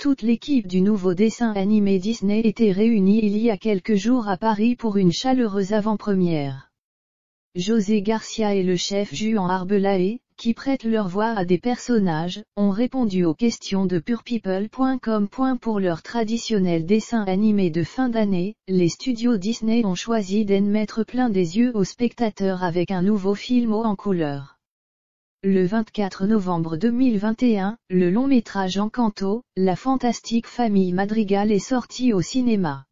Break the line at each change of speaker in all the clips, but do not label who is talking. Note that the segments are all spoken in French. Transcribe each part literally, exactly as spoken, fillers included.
Toute l'équipe du nouveau dessin animé Disney était réunie il y a quelques jours à Paris pour une chaleureuse avant-première. José Garcia et le chef Juan Arbelaez, qui prêtent leur voix à des personnages, ont répondu aux questions de pure people point com. Pour leur traditionnel dessin animé de fin d'année, les studios Disney ont choisi d'en mettre plein des yeux aux spectateurs avec un nouveau film haut en couleur. Le vingt-quatre novembre deux mille vingt et un, le long-métrage Encanto, la fantastique famille Madrigal est sorti au cinéma.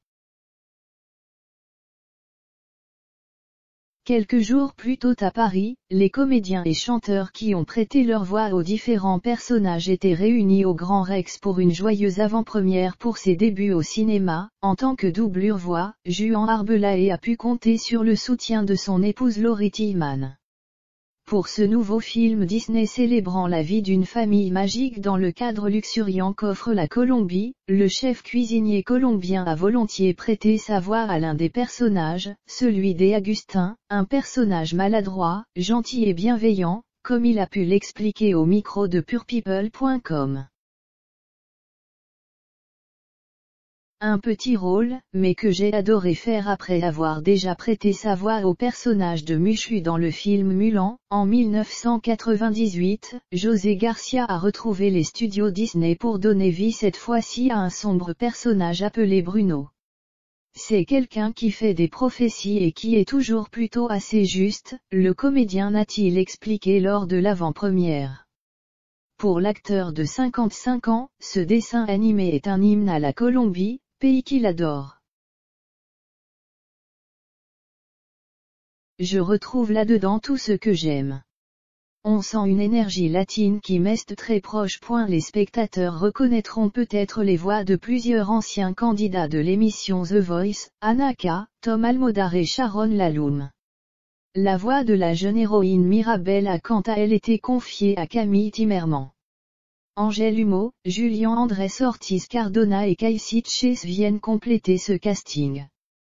Quelques jours plus tôt à Paris, les comédiens et chanteurs qui ont prêté leur voix aux différents personnages étaient réunis au Grand Rex pour une joyeuse avant-première pour ses débuts au cinéma. En tant que doublure voix, Juan Arbelaez a pu compter sur le soutien de son épouse Laurie Tillman. Pour ce nouveau film Disney célébrant la vie d'une famille magique dans le cadre luxuriant qu'offre la Colombie, le chef cuisinier colombien a volontiers prêté sa voix à l'un des personnages, celui d'Agustin, un personnage maladroit, gentil et bienveillant, comme il a pu l'expliquer au micro de pure people point com. Un petit rôle, mais que j'ai adoré faire après avoir déjà prêté sa voix au personnage de Mushu dans le film Mulan. En mille neuf cent quatre-vingt-dix-huit, José Garcia a retrouvé les studios Disney pour donner vie cette fois-ci à un sombre personnage appelé Bruno. C'est quelqu'un qui fait des prophéties et qui est toujours plutôt assez juste, le comédien a-t-il expliqué lors de l'avant-première. Pour l'acteur de cinquante-cinq ans, ce dessin animé est un hymne à la Colombie, pays qu'il adore. Je retrouve là-dedans tout ce que j'aime. On sent une énergie latine qui m'est très proche. Les spectateurs reconnaîtront peut-être les voix de plusieurs anciens candidats de l'émission The Voice, Anaka, Tom Almodar et Sharon Laloum. La voix de la jeune héroïne Mirabel a quant à elle été confiée à Camille Timmerman. Angèle Humeau, Julian Andrés Ortiz Cardona et Casey Chase viennent compléter ce casting.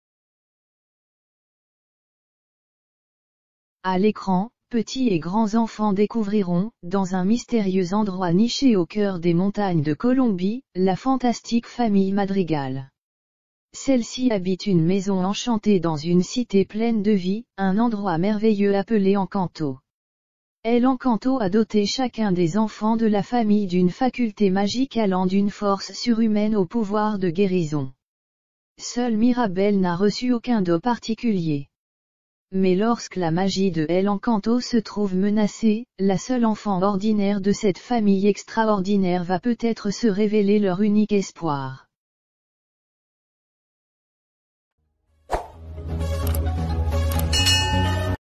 À l'écran, petits et grands enfants découvriront, dans un mystérieux endroit niché au cœur des montagnes de Colombie, la fantastique famille Madrigal. Celle-ci habite une maison enchantée dans une cité pleine de vie, un endroit merveilleux appelé Encanto. El Encanto a doté chacun des enfants de la famille d'une faculté magique allant d'une force surhumaine au pouvoir de guérison. Seule Mirabel n'a reçu aucun don particulier. Mais lorsque la magie de El Encanto se trouve menacée, la seule enfant ordinaire de cette famille extraordinaire va peut-être se révéler leur unique espoir.